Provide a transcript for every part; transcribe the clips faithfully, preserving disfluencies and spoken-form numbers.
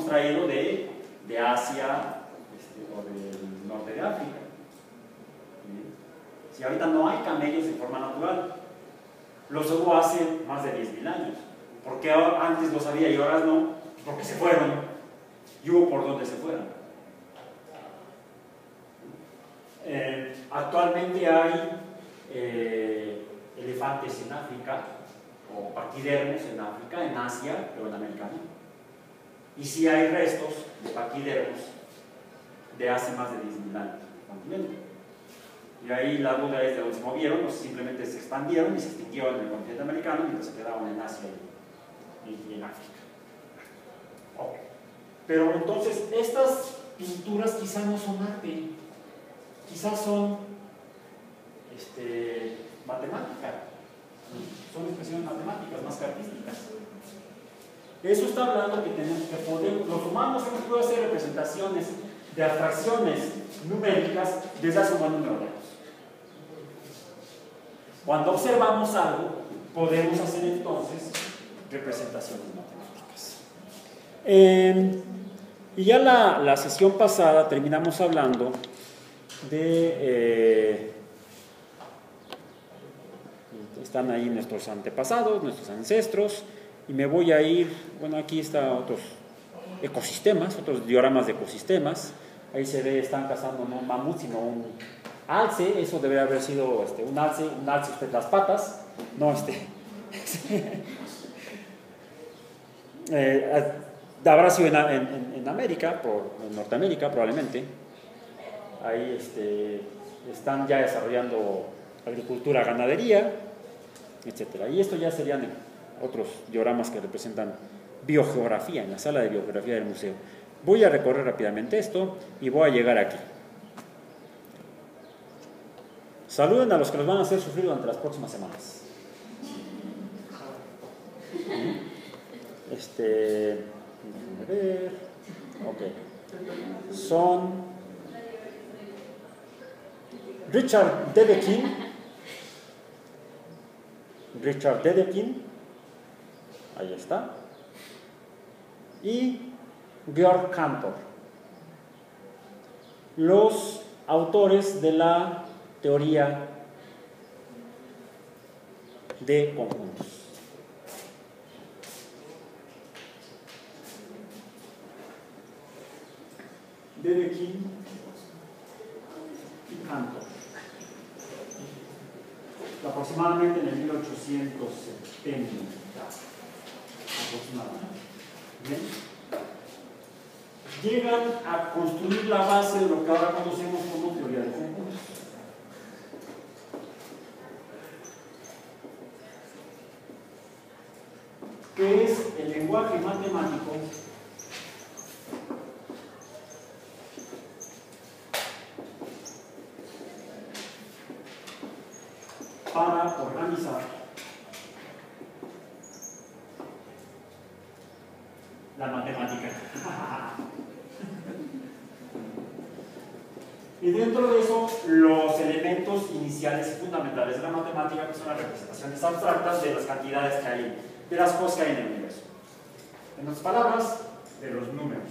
traído de, de Asia este, o del norte de África. Si ahorita no hay camellos en forma natural, los hubo hace más de diez mil años. ¿Por qué antes los había y ahora no? Porque se fueron y hubo por donde se fueron. Eh, actualmente hay eh, elefantes en África, o paquidermos en África, en Asia, pero en América no. Y sí hay restos de paquidermos de hace más de diez mil años en el continente. Y ahí la duda es de dónde se movieron, o simplemente se expandieron y se extinguieron en el continente americano mientras se quedaron en Asia y, y, y en África. Okay. Pero entonces, estas pinturas quizás no son arte, quizás son este, matemática, son expresiones matemáticas más que artísticas. Eso está hablando que tenemos que poder, los humanos hemos podido hacer representaciones de abstracciones numéricas desde hace un buen número de años. Cuando observamos algo, podemos hacer entonces representaciones matemáticas. Eh, y ya la, la sesión pasada terminamos hablando de... Eh, están ahí nuestros antepasados, nuestros ancestros, y me voy a ir, bueno, aquí están otros ecosistemas, otros dioramas de ecosistemas. Ahí se ve, están cazando no un mamut, sino un alce. Eso debería haber sido este, un alce, un alce usted las patas, no este. eh, habrá sido en, en, en América, por, en Norteamérica probablemente. Ahí este, están ya desarrollando agricultura, ganadería, etcétera. Y esto ya serían otros dioramas que representan biogeografía, en la sala de biogeografía del museo. Voy a recorrer rápidamente esto y voy a llegar aquí. Saluden a los que nos van a hacer sufrir durante las próximas semanas. Este, a ver, ok. Son Richard Dedekind, Richard Dedekind, ahí está, y Georg Cantor, los autores de la teoría de conjuntos. Dedekind y Cantor, aproximadamente en el mil ochocientos setenta, aproximadamente. ¿Bien? Llegan a construir la base de lo que ahora conocemos como teoría de conjuntos. Que es el lenguaje matemático para organizar la matemática. Y dentro de eso, los elementos iniciales y fundamentales de la matemática, que son las representaciones abstractas de las cantidades que hay, de las cosas que hay en el universo. En otras palabras, de los números.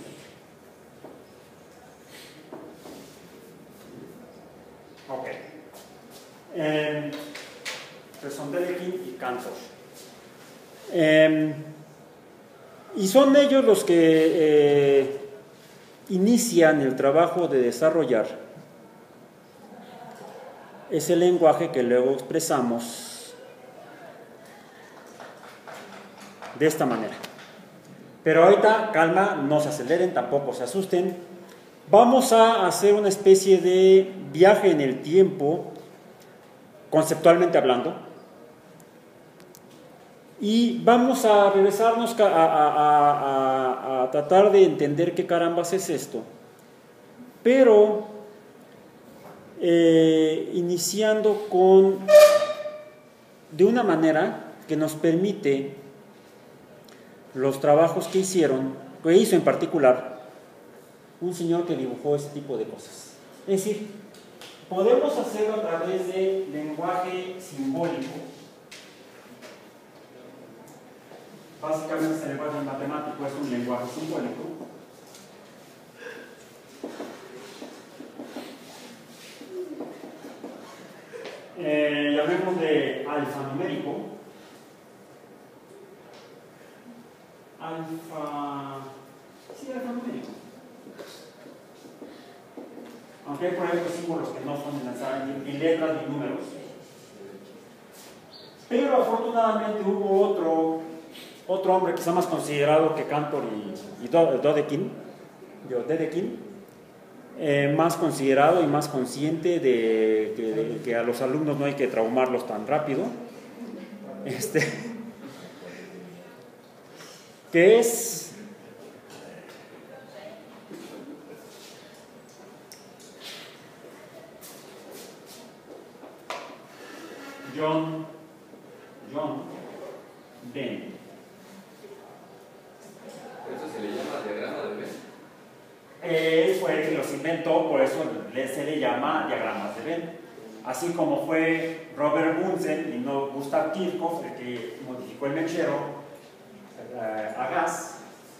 Ok. Eh, pues son Dedekind y Cantor. Eh, y son ellos los que eh, inician el trabajo de desarrollar ese lenguaje que luego expresamos de esta manera. Pero ahorita, calma, no se aceleren, tampoco se asusten. Vamos a hacer una especie de viaje en el tiempo, conceptualmente hablando, y vamos a regresarnos a, a, a, a, a tratar de entender qué carambas es esto, pero eh, iniciando con, de una manera que nos permite los trabajos que hicieron, que hizo en particular un señor que dibujó ese tipo de cosas. Es decir, podemos hacerlo a través de lenguaje simbólico. Básicamente, este lenguaje matemático es un lenguaje simbólico. Eh, llamémosle alfanumérico. Alfa. Sí, alfanumérico. Aunque hay por ahí otros símbolos que no son ni, ni letras ni números. Pero afortunadamente hubo otro, otro hombre quizá más considerado que Cantor y, y Dedekind, Dedekind eh, más considerado y más consciente de que, de que a los alumnos no hay que traumarlos tan rápido, este, que es John, John Ben. ¿Eso se le llama diagrama de Venn? Él fue el que los inventó, por eso se le llama diagramas de Venn. Así como fue Robert Bunsen y no Gustav Kirchhoff el que modificó el mechero eh, a gas,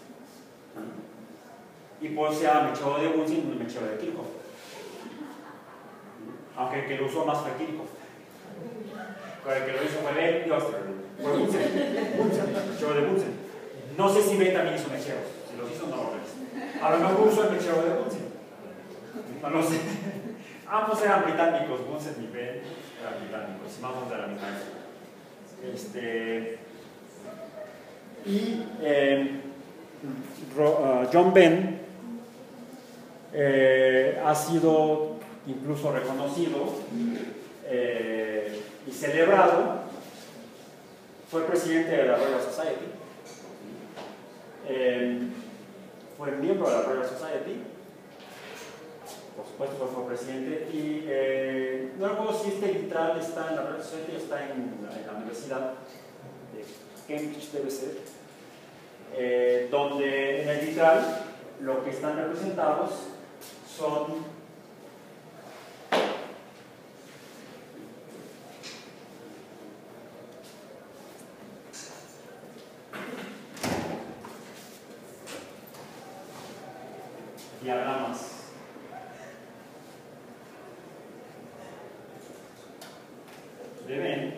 y por eso se llama mechero de Bunsen y no el mechero de Kirchhoff, aunque el que lo usó más fue Kirchhoff. El que lo hizo fue Ben y Osterlund. Fue Bunsen. Bunsen, el mechero de Bunsen. No sé si Ben también hizo mecheros. Si los hizo, no lo ves. A lo mejor usó el mechero de Bunsen. No lo sé. Ambos eran británicos, Bunsen y Ben eran británicos, más o menos de la misma época. Este, y eh, uh, John Ben eh, ha sido incluso reconocido eh, y celebrado. Fue presidente de la Royal Society, eh, fue miembro de la Royal Society, por supuesto fue presidente, y eh, no recuerdo si este vitral está en la Royal Society o está en, en la Universidad de Cambridge, debe ser, eh, donde en el vitral lo que están representados son diagramas de Venn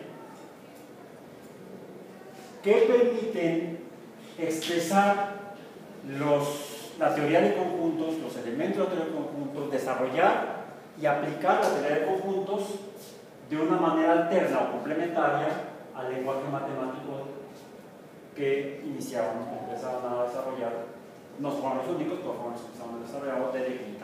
que permiten expresar los, la teoría de conjuntos, los elementos de la teoría de conjuntos, desarrollar y aplicar la teoría de conjuntos de una manera alterna o complementaria al lenguaje matemático que iniciaron, empezaron a desarrollar. No fueron los únicos, pero fueron los que estaban desarrollados desde Quinta.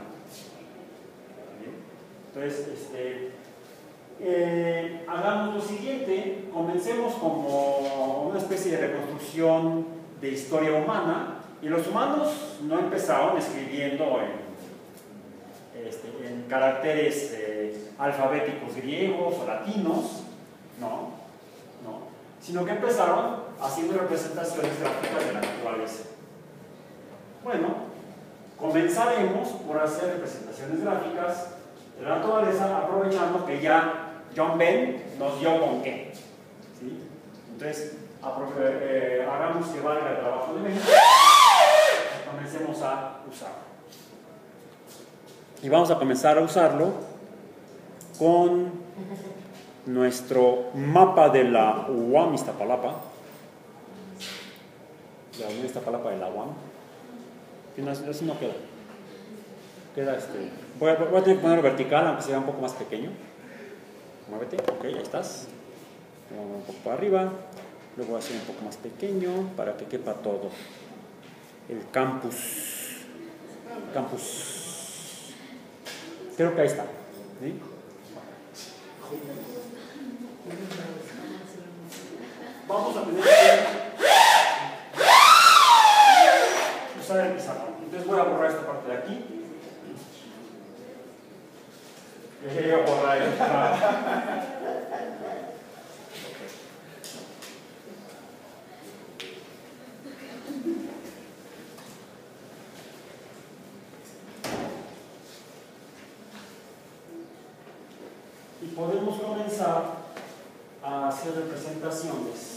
Entonces, este, eh, hagamos lo siguiente, comencemos como una especie de reconstrucción de historia humana, y los humanos no empezaron escribiendo en, este, en caracteres eh, alfabéticos griegos o latinos, no, no, sino que empezaron haciendo representaciones gráficas de la naturaleza. Bueno, comenzaremos por hacer representaciones gráficas de la naturaleza, aprovechando que ya John Ben nos dio con qué. ¿Sí? Entonces, eh, hagamos que valga el trabajo de Ben y comencemos a usarlo. Y vamos a comenzar a usarlo con nuestro mapa de la U A M Iztapalapa, la Unión Iztapalapa de la U A M. Así no queda. Queda este. Voy a, voy a tener que ponerlo vertical, aunque sea un poco más pequeño. Muévete, ok, ahí estás. Un poco para arriba. Luego voy a hacer un poco más pequeño para que quepa todo. El campus. Campus. Creo que ahí está. ¿Sí? Vamos a tener que usar el pizarrón. Entonces voy a borrar esta parte de aquí. Voy a borrar esta. Y podemos comenzar a hacer representaciones.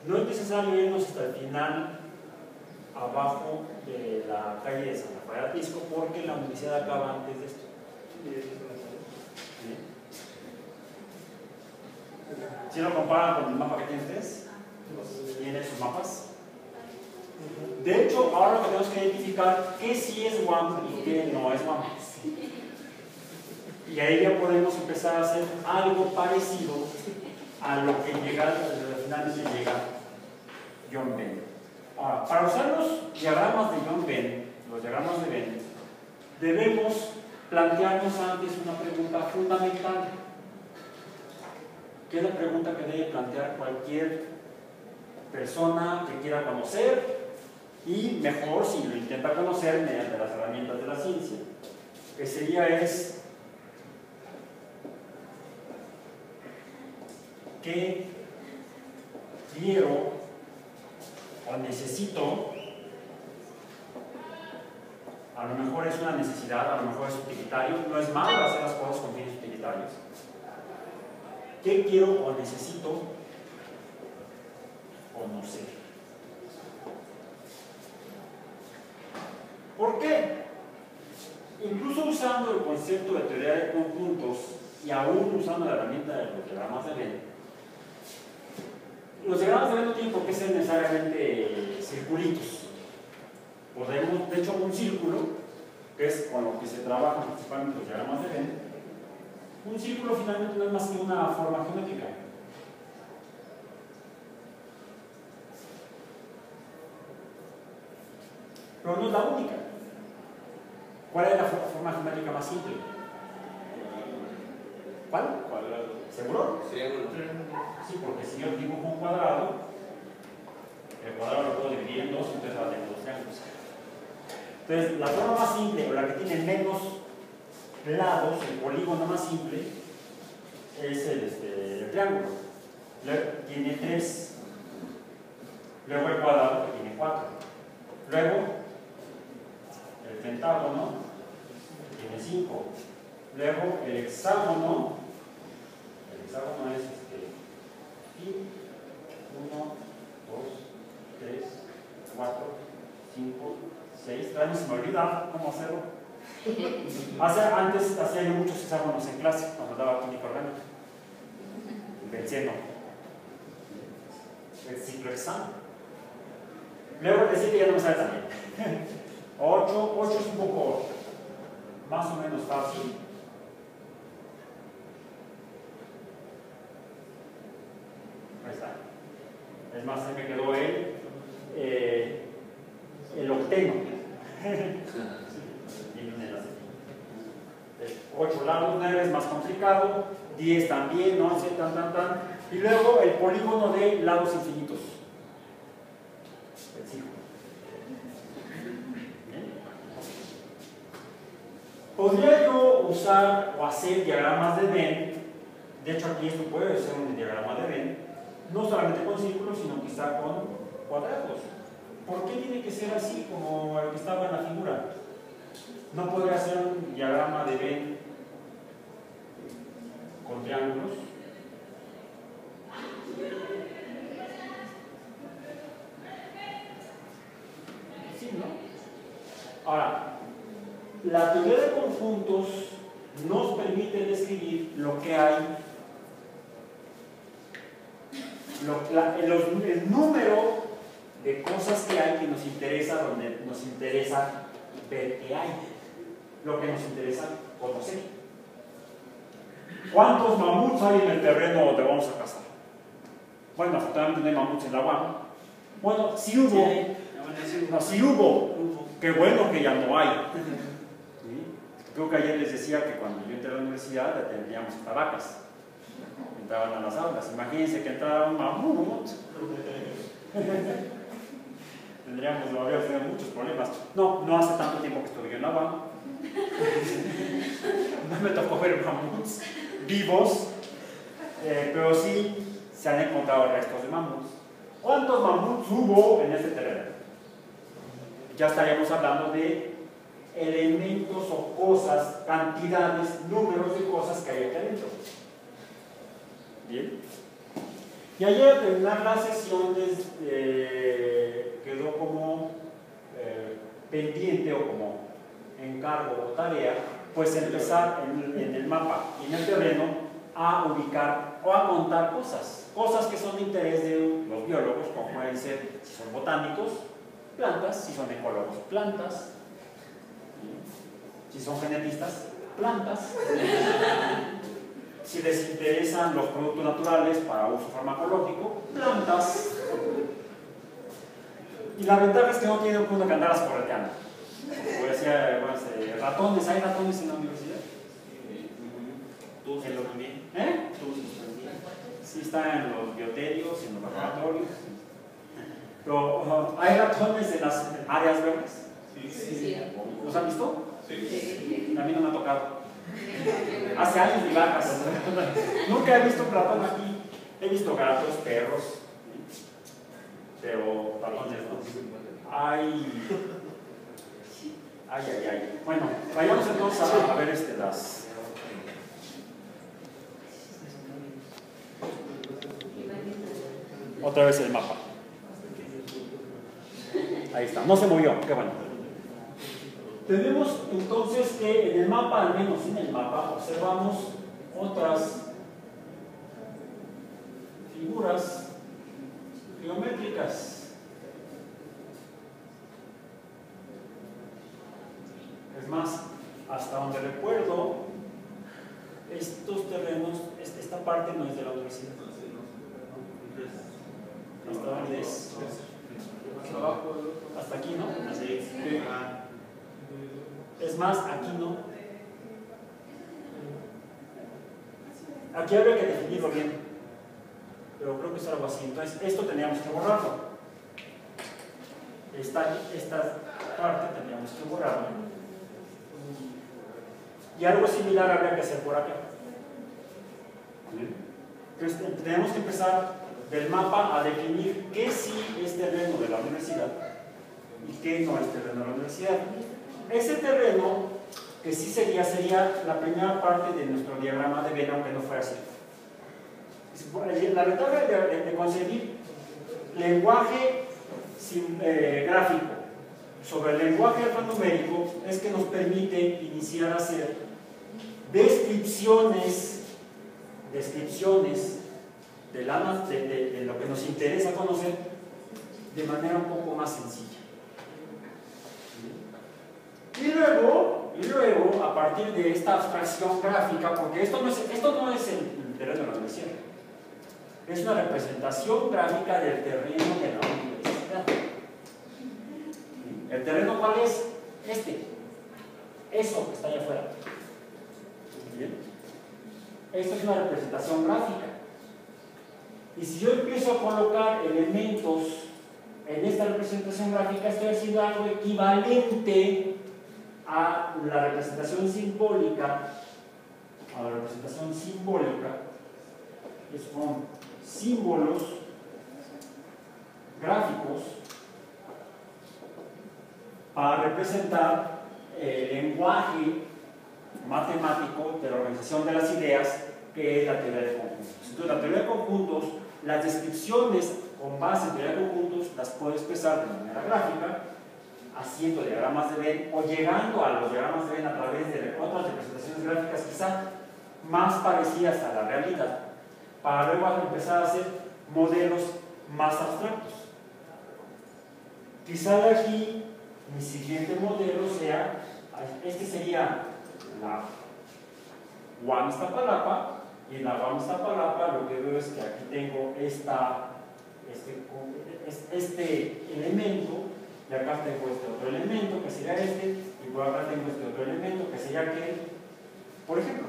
No es necesario irnos hasta el final, abajo de la calle de San Rafael Atisco, porque la universidad acaba antes de esto. Si lo comparan con el mapa que tienen ustedes, tienen sus mapas. De hecho, ahora lo que tenemos que identificar qué sí es U A M y qué no es U A M. Y ahí ya podemos empezar a hacer algo parecido a lo que llega, a lo que finalmente llega John Venn. Ahora, para usar los diagramas de John Venn, los diagramas de Venn, debemos plantearnos antes una pregunta fundamental, que es la pregunta que debe plantear cualquier persona que quiera conocer, y mejor si lo intenta conocer mediante las herramientas de la ciencia, que sería es ¿qué quiero o necesito? A lo mejor es una necesidad, a lo mejor es utilitario, no es malo hacer las cosas con fines utilitarios. ¿Qué quiero o necesito o no sé? ¿Por qué? Incluso usando el concepto de teoría de conjuntos y aún usando la herramienta de los diagramas de Venn, los diagramas de Venn no tienen por qué ser necesariamente circulitos. Podemos, de hecho, un círculo, que es con lo que se trabajan principalmente los diagramas de Venn, un círculo finalmente no es más que una forma geométrica. Pero no es la única. ¿Cuál es la forma geométrica más simple? ¿Cuál? Cuadrado. ¿Seguro? Triángulo. Sí, porque si yo dibujo un cuadrado, el cuadrado lo puedo dividir en dos, entonces va a tener dos triángulos. Entonces, la forma más simple, o la que tiene menos lados, el polígono más simple, es el, este, el triángulo. Luego tiene tres. Luego el cuadrado, que tiene cuatro. Luego, el pentágono, que tiene cinco. Luego, el hexágono, el hexágono es este, uno, dos, tres, cuatro, cinco, seis. Todavía no se me olvida cómo hacerlo. Hace, antes hacía yo muchos hexágonos en clase, cuando daba química orgánica. El seno. El ciclo hexágono. Luego el siete ya no me sale también. ocho, ocho es un poco más o menos fácil. Ahí está. Es más, se me quedó el, eh, el octeno. ocho lados, nueve es más complicado, diez también, once, tan, tan, tan. Y luego el polígono de lados infinitos. El círculo. Podría yo usar o hacer diagramas de Venn. De hecho, aquí esto puede ser un diagrama de Venn, no solamente con círculos, sino quizá con cuadrados. ¿Por qué tiene que ser así como el que estaba en la figura? ¿No podría ser un diagrama de Venn con triángulos? Sí, ¿no? Ahora, la teoría de conjuntos nos permite describir lo que hay, lo, la, los, el número de cosas que hay que nos interesa, donde nos interesa ver qué hay, lo que nos interesa conocer. ¿Cuántos mamuts hay en el terreno donde vamos a cazar? Bueno, afortunadamente no hay mamuts en la U A M. Bueno, sí hubo, no, sí hubo, qué bueno que ya no hay. ¿Sí? Creo que ayer les decía que cuando yo entré a la universidad ya tendríamos hasta vacas. Entraban a las aulas. Imagínense que entrara un mamut. Tendríamos, habría tenido muchos problemas. No, no hace tanto tiempo que estuve yo en la U A M. No me tocó ver mamuts vivos, eh, pero sí se han encontrado restos de mamuts. ¿Cuántos mamuts hubo en este terreno? Ya estaríamos hablando de elementos o cosas, cantidades, números de cosas que hay aquí adentro. Bien. Y ayer al terminar la sesión les, eh, quedó como eh, pendiente o como encargo o tarea, pues empezar en, en el mapa y en el terreno a ubicar o a contar cosas, cosas que son de interés de los biólogos, como pueden ser, si son botánicos, plantas, si son ecólogos, plantas, si son genetistas, plantas, si les interesan los productos naturales para uso farmacológico, plantas. Y la ventaja es que no tiene uno que andarlas correteando. Como decía, bueno, este, ratones, ¿hay ratones en la universidad? ¿Tú En lo- también? ¿Eh? ¿Tú también? Sí, está en los bioterios, en los laboratorios. Pero, uh, ¿hay ratones en las áreas verdes? Sí. Sí. ¿Los han visto? Sí. A mí no me ha tocado. Hace años ni vacas. Nunca he visto un ratón aquí. He visto gatos, perros, pero ratones no. Ay, ay, ay, ay. Bueno, vayamos entonces a, a ver este, las. Otra vez el mapa. Ahí está, no se movió, qué bueno. Tenemos entonces que en el mapa, al menos en el mapa, observamos otras figuras geométricas. Es más, hasta donde recuerdo, estos terrenos, esta parte no es de la universidad. ¿Hasta dónde es? Hasta aquí, ¿no? Así. Es más, aquí no. Aquí habría que definirlo bien, pero creo que es algo así. Entonces, esto teníamos que borrarlo. Esta, esta parte teníamos que borrarlo. Y algo similar habría que hacer por acá. Entonces, tenemos que empezar del mapa a definir qué sí es terreno de la universidad y qué no es terreno de la universidad. Ese terreno que sí sería, sería la primera parte de nuestro diagrama de Venn, aunque no fuera así. La ventaja de, de, de conseguir lenguaje sin, eh, gráfico sobre el lenguaje alfanumérico es que nos permite iniciar a hacer descripciones, descripcionnes de, la, de, de, de lo que nos interesa conocer de manera un poco más sencilla. Y luego, y luego, a partir de esta abstracción gráfica, porque esto no es, esto no es el terreno de la universidad, es una representación gráfica del terreno de la universidad. ¿El terreno cuál es? Este. Eso que está allá afuera. ¿Bien? Esto es una representación gráfica. Y si yo empiezo a colocar elementos en esta representación gráfica, estoy haciendo algo equivalente a la representación simbólica, a la representación simbólica, que son símbolos gráficos para representar el lenguaje matemático de la organización de las ideas, que es la teoría de conjuntos. Entonces, la teoría de conjuntos, las descripciones con base en teoría de conjuntos las puedo expresar de manera gráfica, haciendo diagramas de Venn o llegando a los diagramas de Venn a través de otras representaciones gráficas quizá más parecidas a la realidad, para luego empezar a hacer modelos más abstractos. Quizá de aquí mi siguiente modelo sea, este sería la U A M Iztapalapa, y en la U A M Iztapalapa lo que veo es que aquí tengo esta, este, este elemento, y acá tengo este otro elemento que sería este, y por acá tengo este otro elemento que sería aquel, por ejemplo.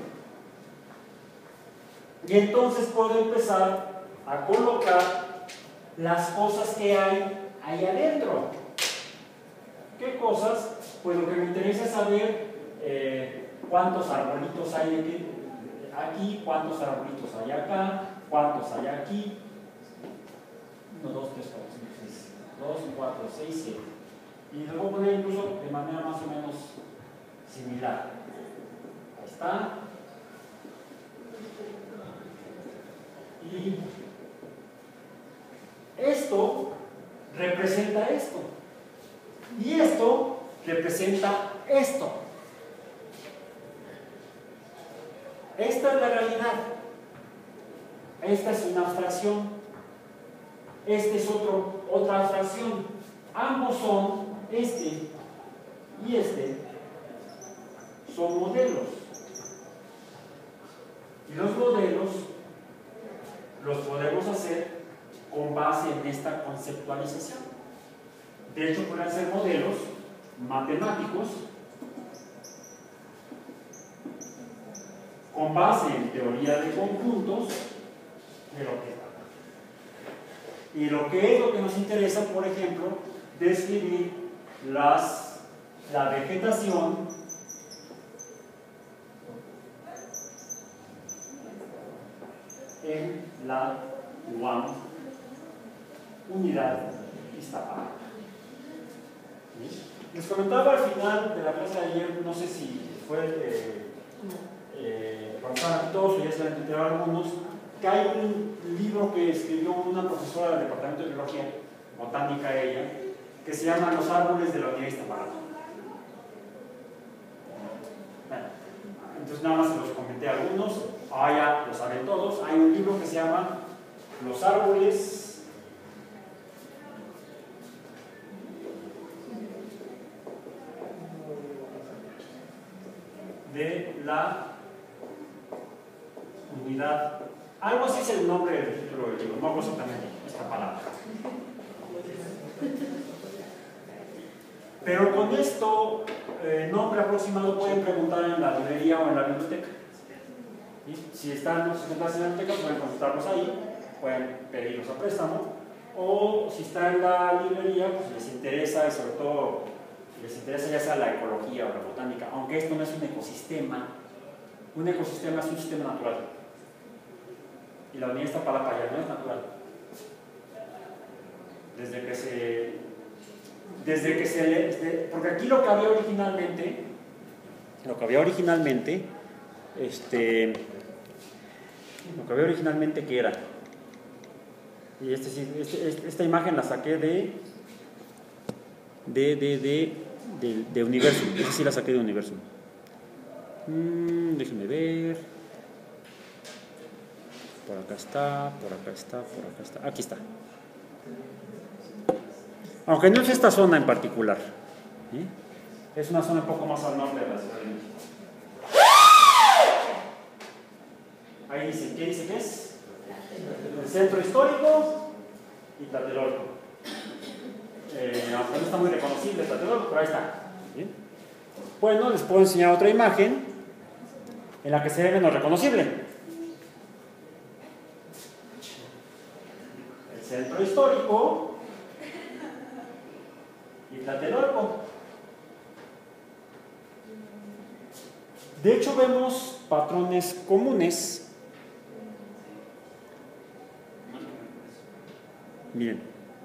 Y entonces puedo empezar a colocar las cosas que hay ahí adentro. ¿Qué cosas? Pues lo que me interesa es saber eh, cuántos arbolitos hay aquí, aquí, cuántos arbolitos hay acá, cuántos hay aquí. uno, dos, tres, cuatro, cinco, seis. dos, cuatro, seis, siete. Y lo voy a poner incluso de manera más o menos similar. Ahí está. Y representa esto. Y esto representa esto. Esta es la realidad. Esta es una abstracción. Este es otro, otra abstracción. Ambos son, este y este, son modelos. Y los modelos los podemos hacer con base en esta conceptualización. De hecho, pueden ser modelos matemáticos con base en teoría de conjuntos de lo que está. Y lo que es lo que nos interesa, por ejemplo, describir las, la vegetación en la U A M Unidad Iztapalapa. Les comentaba al final de la clase de ayer, no sé si fue eh, eh, para todos o ya se han enterado algunos, que hay un libro que escribió una profesora del Departamento de Biología, botánica ella, que se llama Los árboles de la Unidad Iztapalapa. Bueno, entonces nada más se los comenté a algunos, ahora ya lo saben todos. Hay un libro que se llama Los árboles de la unidad, algo así es el nombre del título del libro, no hago exactamente esta palabra. Pero con esto, eh, nombre aproximado, pueden preguntar en la librería o en la biblioteca. ¿Y? Si están los estudiantes en la biblioteca, pueden consultarlos ahí, pueden pedirlos a préstamo, o si está en la librería, pues les interesa, y sobre todo les interesa ya sea la ecología o la botánica, aunque esto no es un ecosistema. Un ecosistema es un sistema natural. Y la Unidad Iztapalapa ya no es natural. Desde que se... Desde que se... Desde, porque aquí lo que había originalmente... Lo que había originalmente... Este... Lo que había originalmente que era... Y este, este, este, esta imagen la saqué de... De... de... de De, de Universum, esa sí la saqué de Universum. Mm, déjenme ver. Por acá está, por acá está, por acá está. Aquí está. Aunque no es esta zona en particular. ¿Sí? Es una zona un poco más al norte de la Ciudad de México. Ahí dice, ¿qué dice que es? El centro histórico y Tlatelolco. Eh, aunque no está muy reconocible Tlatelolco, pero ahí está. ¿Bien? Bueno, les puedo enseñar otra imagen en la que se ve menos reconocible. El centro histórico y Tlatelolco. De hecho, vemos patrones comunes. Miren.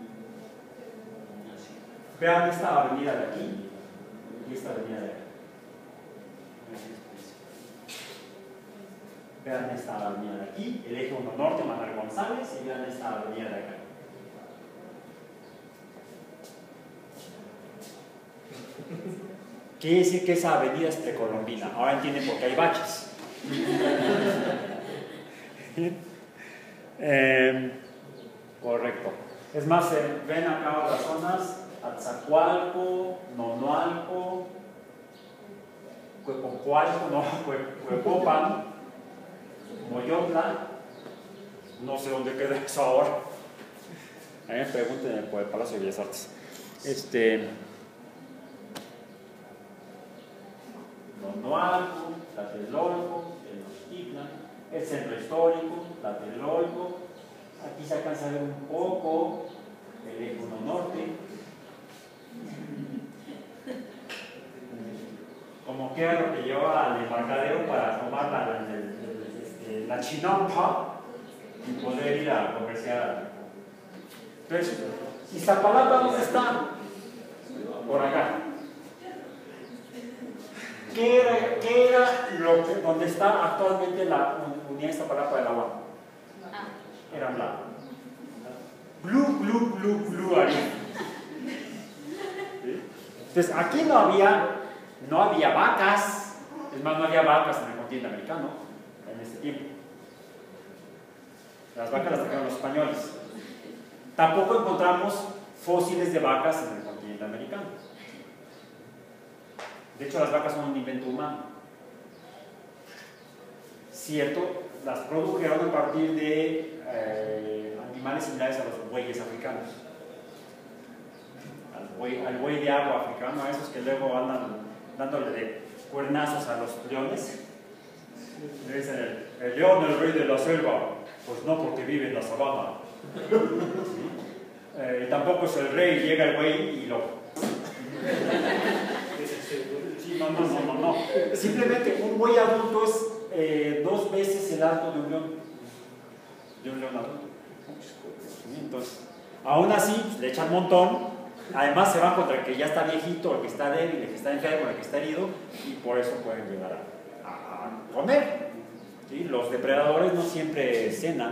Vean esta avenida de aquí y esta avenida de acá. Vean esta avenida de aquí, el eje uno norte, Manuel González, y vean esta avenida de acá. Quiere decir que esa avenida es precolombina. Ahora entienden por qué hay baches. eh, correcto. Es más, eh, ven acá otras zonas. Atzacualco, Nonoalco, Cuepocualco, no, Cuepopan, Moyotla, no sé dónde queda eso ahora. A mí me pregunten por el Palacio de Bellas Artes. Este, Nonoalco, Tlatelolco, Tenochtitlan, el centro histórico, Tlatelolco. Aquí se alcanza a ver un poco el eje uno norte. Como que era lo que llevaba al embarcadero para tomar la, la, la, la chinampa y poder ir a comerciar. Entonces, ¿Iztapalapa dónde está? Por acá. ¿Qué era, qué era lo que, donde está actualmente la Unidad Iztapalapa de la U A M? Era blanco. Blue, blue, blue, blue ahí. Entonces, aquí no había, no había vacas, es más, no había vacas en el continente americano en este tiempo. Las vacas las trajeron los españoles. Tampoco encontramos fósiles de vacas en el continente americano. De hecho, las vacas son un invento humano. Cierto, las produjeron a partir de eh, animales similares a los bueyes africanos. Al buey, al buey de agua africano, a esos que luego andan dándole de cuernazos a los leones. Le dicen el, el león, el rey de la selva. Pues no, porque vive en la sabana. ¿Sí? Eh, tampoco es el rey, llega el buey y lo... Sí, no, no, no, no, no. Simplemente un buey adulto es eh, dos veces el alto de un león. De un león adulto. Entonces, aún así, pues, le echan un montón. Además, se van contra el que ya está viejito, el que está débil, el que está enfermo, el que está herido, y por eso pueden llegar a, a, a comer. ¿Sí? Los depredadores no siempre cenan.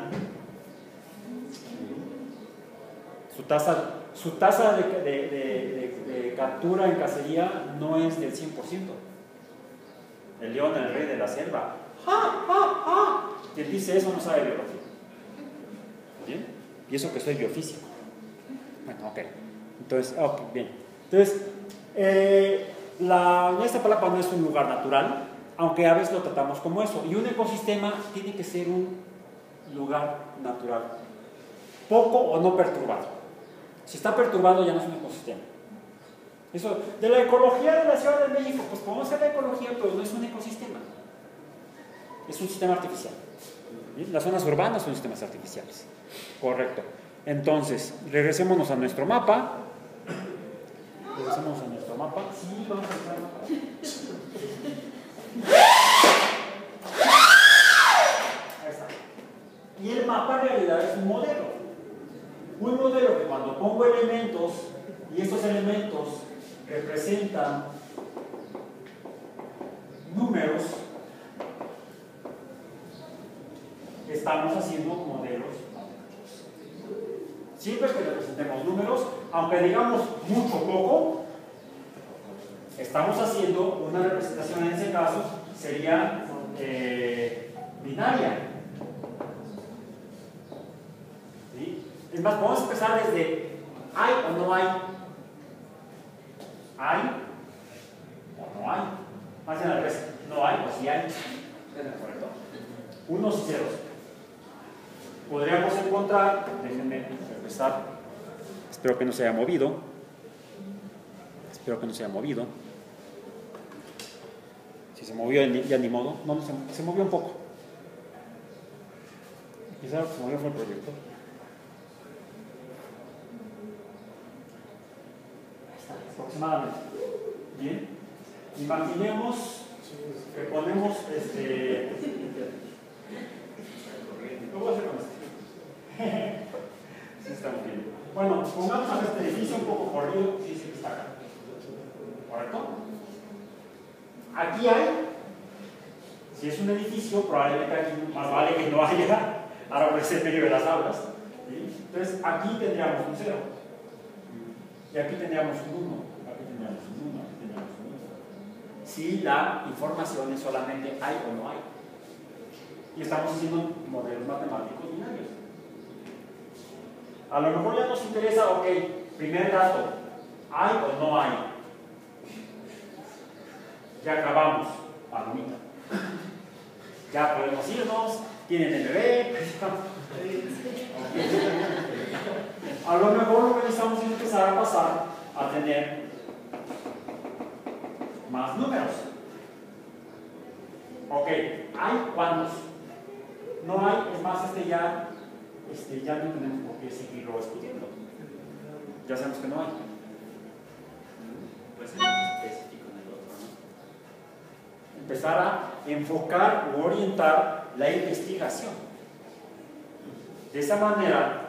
Su tasa, su tasa de, de, de, de, de captura en cacería no es del cien por ciento. El león, el rey de la selva. ¡Ja, ja, ja! Quien dice eso no sabe biología. ¿Bien? Y eso que soy biofísico. Bueno, ok. Entonces, okay, bien. Entonces, eh, la, esta palabra no es un lugar natural, aunque a veces lo tratamos como eso. Y un ecosistema tiene que ser un lugar natural, poco o no perturbado. Si está perturbado ya no es un ecosistema. Eso, de la ecología de la Ciudad de México, pues podemos hacer la ecología, pero no es un ecosistema. Es un sistema artificial. ¿Bien? Las zonas urbanas son sistemas artificiales. Correcto. Entonces, regresémonos a nuestro mapa. Regresemos a nuestro mapa. Sí, vamos a entrar al mapa. Ahí está. Y el mapa en realidad es un modelo. Un modelo que cuando pongo elementos y estos elementos representan números, estamos haciendo modelos. Siempre que representemos números, aunque digamos mucho o poco, estamos haciendo una representación, en ese caso sería eh, binaria. ¿Sí? Es más, podemos empezar desde ¿hay o no hay? ¿Hay o no hay? Más bien al revés, no hay o sí hay. ¿Correcto? Unos y ceros. Podríamos encontrar, déjenme empezar, espero que no se haya movido, espero que no se haya movido. Si se movió ya ni modo, no, se, se movió un poco. Quizá lo que se movió fue el proyector. Aproximadamente. Bien. Imaginemos que ponemos este. ¿Qué voy a hacer con este? Sí, está muy bien. Bueno, pongamos a este edificio un poco corrido. Sí, sí, está acá. ¿Correcto? Aquí hay. Si es un edificio, probablemente aquí más vale que no haya árboles en medio de las aulas. ¿Sí? Entonces, aquí tendríamos un cero. Y aquí tendríamos un uno. Aquí tendríamos un uno. Aquí tendríamos un uno. Si la información es solamente hay o no hay. Y estamos haciendo modelos matemáticos binarios. A lo mejor ya nos interesa, ok, primer dato, ¿hay o no hay? Ya acabamos, palomita. Ya podemos irnos, tienen el bebé. A lo mejor lo que necesitamos es empezar a pasar a tener más números. Ok, ¿hay cuántos? No hay, es más, este ya, este ya no tenemos por qué seguirlo discutiendo. Ya sabemos que no hay. Puede ser más específico en el otro, ¿no? Empezar a enfocar o orientar la investigación. De esa manera,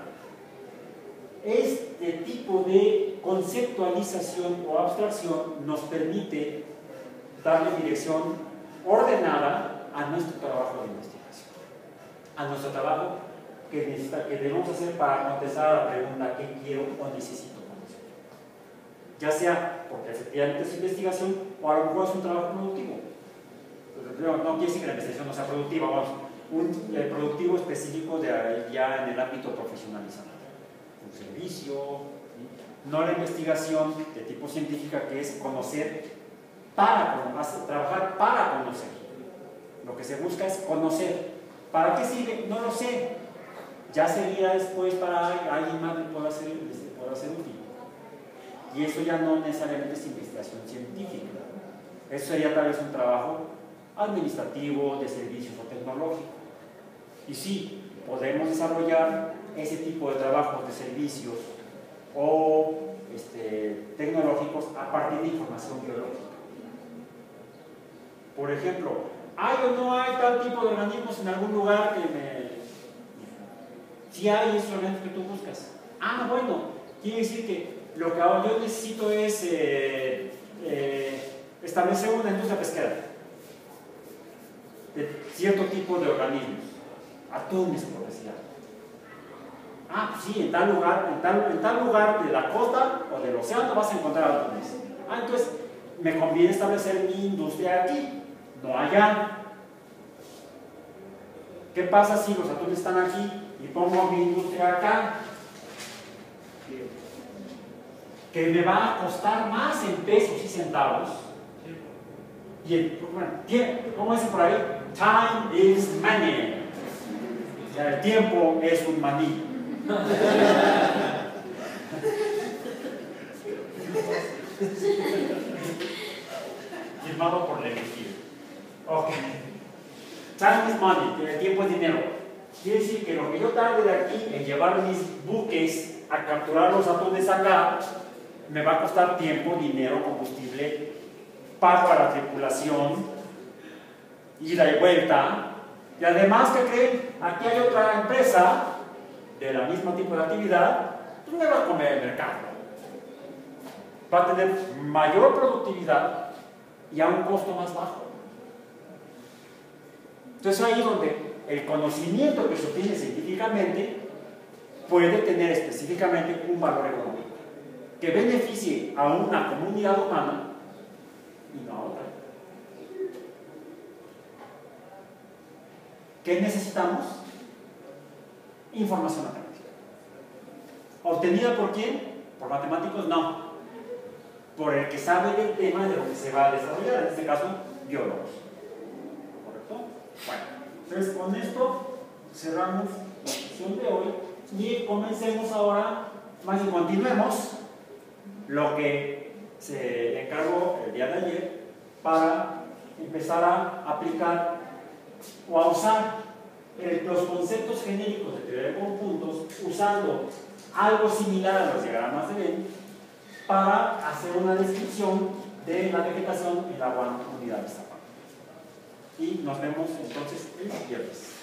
este tipo de conceptualización o abstracción nos permite darle dirección ordenada a nuestro trabajo de investigación. A nuestro trabajo que, necesita, que debemos hacer para contestar a la pregunta ¿qué quiero o necesito conocer? ya sea porque efectivamente es investigación o a lo mejor es un trabajo productivo. No, no quiere decir que la investigación no sea productiva, vamos, un eh, productivo específico de, ya en el ámbito profesionalizado. Un servicio, ¿sí? No la investigación de tipo científica, que es conocer para conocer, trabajar para conocer. Lo que se busca es conocer. ¿Para qué sirve? No lo sé. Ya sería después para alguien más que pueda ser, pueda ser útil. Y eso ya no necesariamente es investigación científica. Eso sería tal vez un trabajo administrativo, de servicios o tecnológico. Y sí, podemos desarrollar ese tipo de trabajos de servicios o este, tecnológicos a partir de información biológica. Por ejemplo, ¿hay o no hay tal tipo de organismos en algún lugar que me... Si hay esos organismos que tú buscas? Ah, bueno, quiere decir que lo que ahora yo necesito es eh, eh, establecer una industria pesquera de cierto tipo de organismos, atunes por decir algo. Ah, pues sí, en tal lugar, en tal, en tal lugar de la costa o del océano vas a encontrar atunes. Ah, entonces me conviene establecer mi industria aquí, no allá. ¿Qué pasa si los atunes están aquí y pongo mi industria acá? Que me va a costar más en pesos y centavos. Y el, bueno, ¿cómo dicen por ahí? Time is money. O sea, el tiempo es un maní. Firmado por Levitil. Ok. Time is money, el tiempo es dinero. Quiere decir que lo que yo tarde de aquí en llevar mis buques a capturar los atunes acá, me va a costar tiempo, dinero, combustible, pago a la tripulación, ida y vuelta. Y además, ¿qué creen? Aquí hay otra empresa de la misma tipo de actividad, pues me va a comer el mercado. Va a tener mayor productividad y a un costo más bajo. Entonces ahí es donde el conocimiento que se obtiene científicamente puede tener específicamente un valor económico que beneficie a una comunidad humana y no a otra. ¿Qué necesitamos? Información matemática. ¿Obtenida por quién? ¿Por matemáticos? No. Por el que sabe del tema de lo que se va a desarrollar, en este caso, biólogos. ¿Correcto? Bueno, entonces con esto cerramos la sesión de hoy y comencemos ahora, más bien continuemos lo que se encargó el día de ayer para empezar a aplicar o a usar eh, los conceptos genéricos de teoría de conjuntos usando algo similar a los diagramas de Venn para hacer una descripción de la vegetación en la unidad de Zapata. Y nos vemos entonces el viernes.